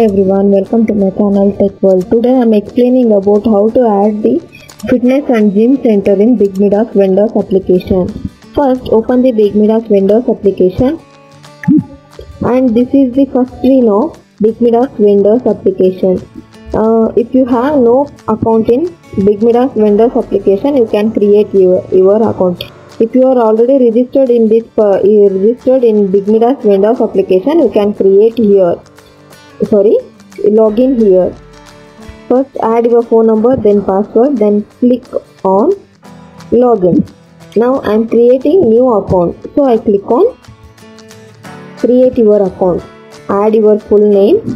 Hi everyone, welcome to my channel Tech World. Today I am explaining about how to add the fitness and gym center in BigMidas Vendors application. First, open the BigMidas Vendors application, and this is the first screen of BigMidas Vendors application. If you have no account in BigMidas Vendors application, you can create your account. If you are already registered in BigMidas Vendors application, you can create here. Login here. First add your phone number, then password, then click on login. Now I am creating new account, so I click on create your account. Add your full name,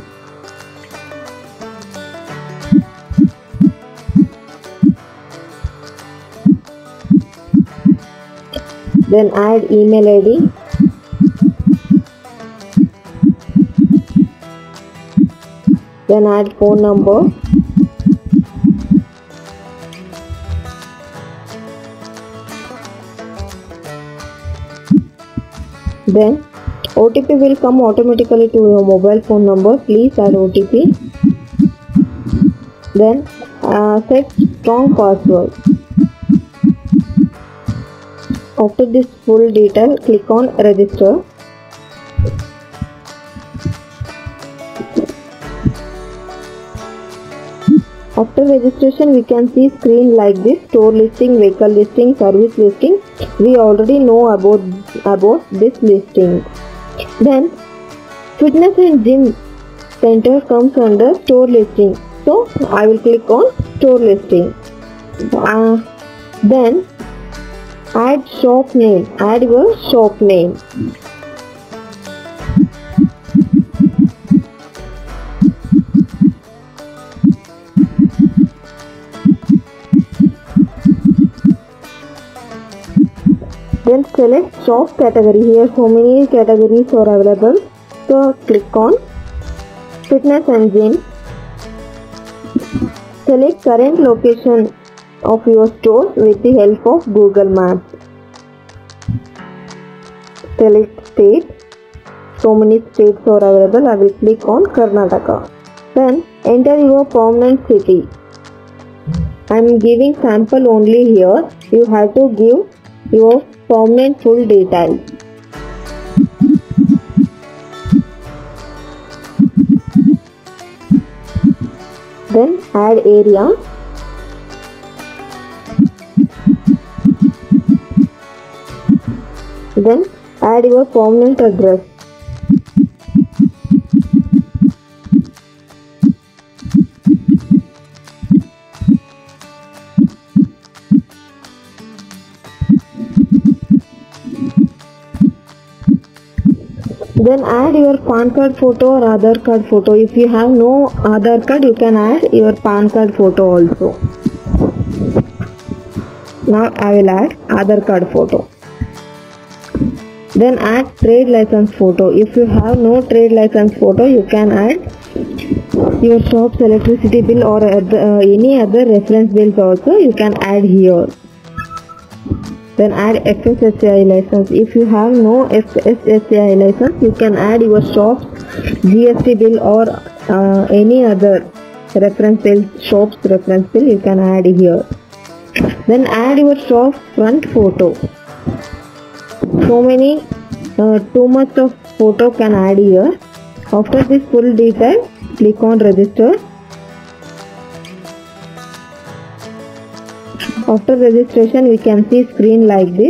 then add email ID, then add phone number, then OTP will come automatically to your mobile phone number. Please add OTP. Then set strong password. After this full detail, click on register. After registration, we can see screen like this: store listing, vehicle listing, service listing. We already know about this listing. Then fitness and gym center comes under store listing. So I will click on store listing. Then add shop name. Add your shop name. Then select shop category. Here so many categories are available. So click on fitness and gym. Select current location of your store with the help of Google Maps. Select state. So many states are available. I will click on Karnataka. Then enter your permanent city. I am giving sample only here. You have to give your permanent full details. Then add area. Then add your permanent address. Then add your PAN card photo or Aadhaar card photo. If you have no Aadhaar card, you can add your PAN card photo also. Now I will add Aadhaar card photo. Then add trade license photo. If you have no trade license photo, you can add your shop's electricity bill or any other reference bills also. You can add here. Then add FSSAI license. If you have no FSSAI license, you can add your shop's GST bill or any other reference bill, shop's reference bill, you can add here. Then add your shop's front photo. So many, too much of photo can add here. After this full detail, click on register. After registration, we can see screen like this.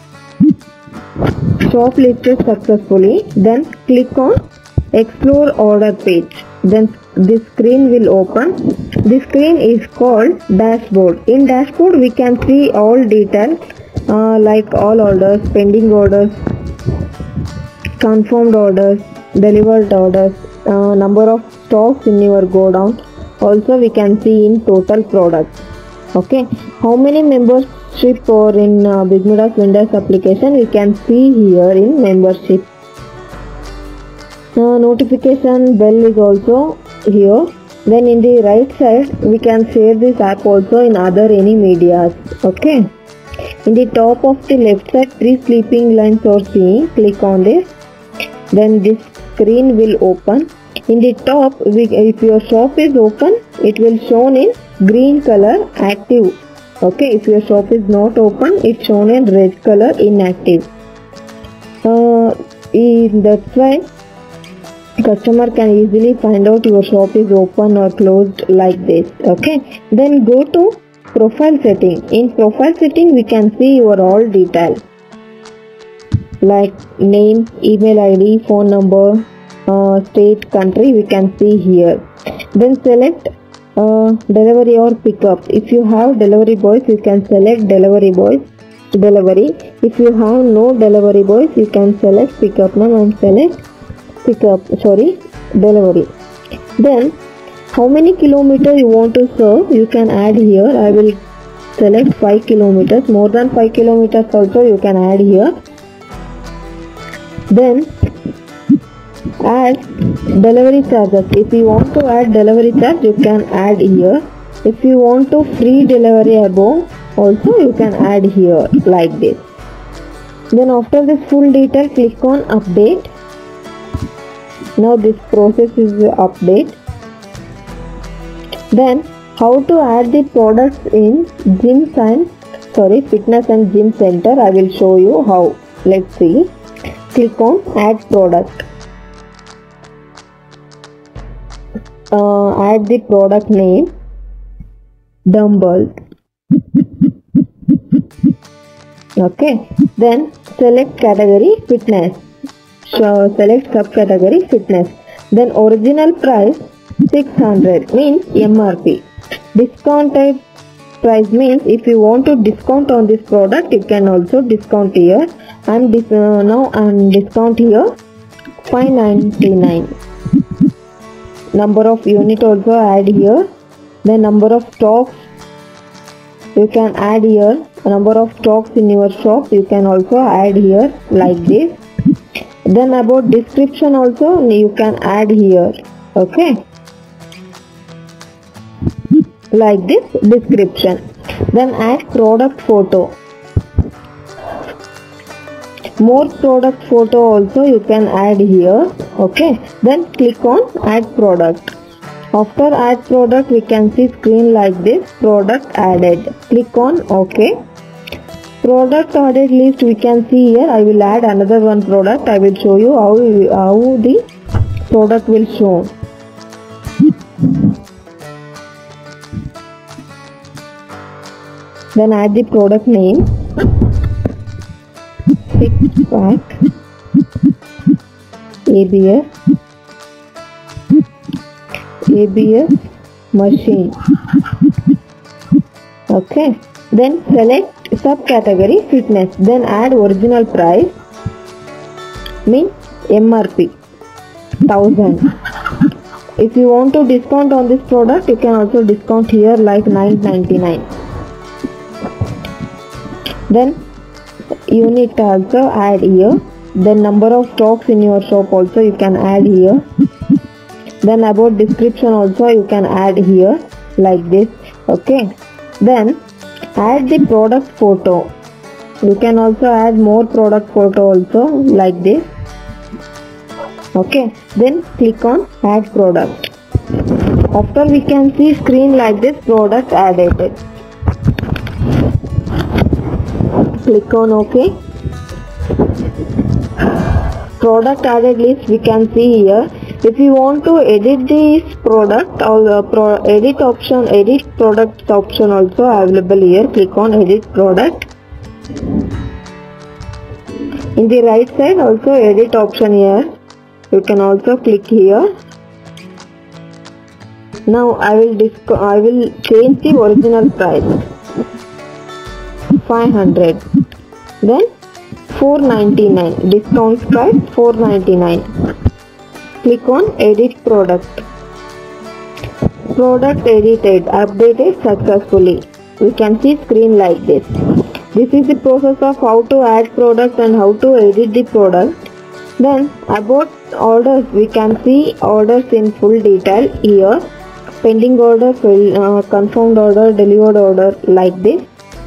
Shop listed successfully. Then click on explore order page. Then this screen will open. This screen is called dashboard. In dashboard, we can see all details like all orders, pending orders, confirmed orders, delivered orders, number of stocks in your godown. Also, we can see in total products. Okay, how many membership or in BigMidas Vendors application, we can see here in membership. Notification bell is also here. Then in the right side, we can share this app also in other any medias. Okay, in the top of the left side, 3 sleeping lines are seen. Click on this. Then this screen will open. In the top, if your shop is open, it will shown in green color active. Okay, if your shop is not open, it's shown in red color inactive. That's why customer can easily find out your shop is open or closed like this. Okay, then go to profile setting. In profile setting, we can see your all details like name, email ID, phone number, state, country. We can see here. Then select delivery or pickup. If you have delivery boys, you can select delivery boys. Delivery. If you have no delivery boys, you can select pickup. Now I'm select delivery. Then how many kilometers you want to serve, you can add here. I will select 5 kilometers. More than 5 kilometers also you can add here. Then add delivery charges. If you want to add delivery charge, you can add here. If you want to free delivery above, also you can add here like this. Then after this full detail, click on update. Now this process is update. Then how to add the products in fitness and gym center, I will show you how. Let's see. Click on add product. Add the product name, dumbbells. Okay, then select category fitness. Select subcategory fitness. Then original price 600 means MRP. Discounted price means if you want to discount on this product, you can also discount here. And now I'm discount here 599. Number of unit also add here. The number of stocks you can add here. Number of stocks in your shop you can also add here like this. Then about description also you can add here. Okay, like this description. Then add product photo. More product photo also you can add here. Okay, then click on add product. After add product, we can see screen like this, product added. Click on OK. Product added list we can see here. I will add another one product. I will show you how the product will show. Then add the product name. 6-pack ABS machine. Okay, then select subcategory fitness. Then add original price means MRP 1000. If you want to discount on this product, you can also discount here like 999. Then unit also add here. Then number of stocks in your shop also you can add here. Then about description also you can add here like this. Okay, then add the product photo. You can also add more product photo also like this. Okay, then click on add product. After we can see screen like this, product added. Click on OK. Product added list we can see here. If you want to edit this product, or edit product option also available here. Click on edit product. In the right side also edit option here. You can also click here. Now I will change the original price 500. Then 499. Discount price 499. Click on edit product. Product edited, updated successfully. We can see screen like this. This is the process of how to add product and how to edit the product. Then about orders, we can see orders in full detail here. Pending order, confirmed order, delivered order like this.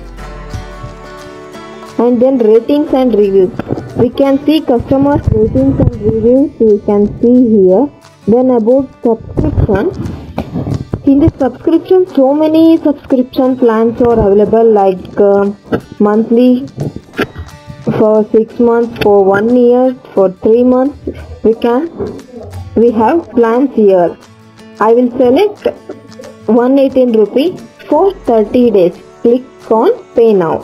And then ratings and reviews. We can see customers ratings and reviews. We can see here Then about subscription. In this subscription, so many subscription plans are available, like monthly, for 6 months, for 1 year, for 3 months. We have plans here. I will select 118 rupee for 30 days. Click on pay now.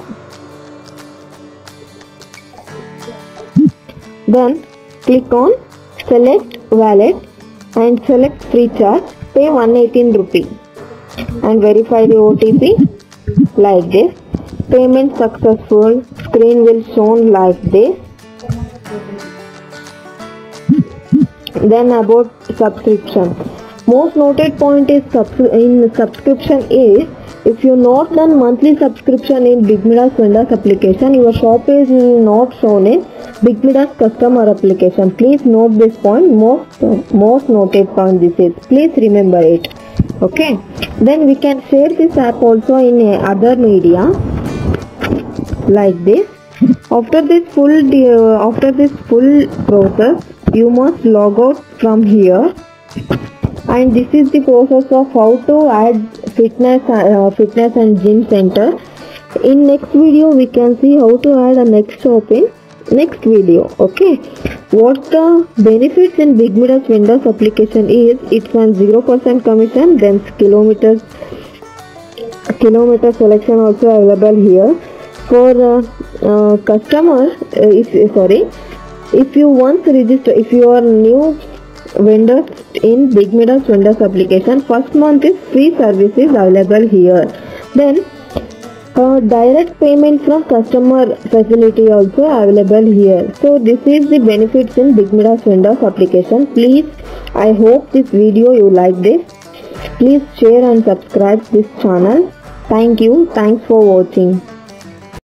Then click on select wallet and select free charge. Pay 118 rupee and verify the OTP like this. Payment successful. Screen will shown like this. Then about subscription. Most noted point is in subscription is, if you not done monthly subscription in Big Midas vendors application, your shop is not shown in Big Midas customer application. Please note this point. Most noted point this is. Please remember it. Okay. Then we can share this app also in other media like this. After this full process, you must log out from here. And this is the process of how to add fitness and gym center. In next video we can see how to add a next shop in next video. Okay, what the benefits in Big Midas vendors application is, it's on 0% commission. Then kilometer selection also available here. For customer, if you once register, if you are new vendors in Big Midas vendors application, first month is free services available here. Then direct payment from customer facility also available here. So this is the benefits in Big Midas vendors application. Please, I hope this video you like this. Please share and subscribe this channel. Thank you. Thanks for watching.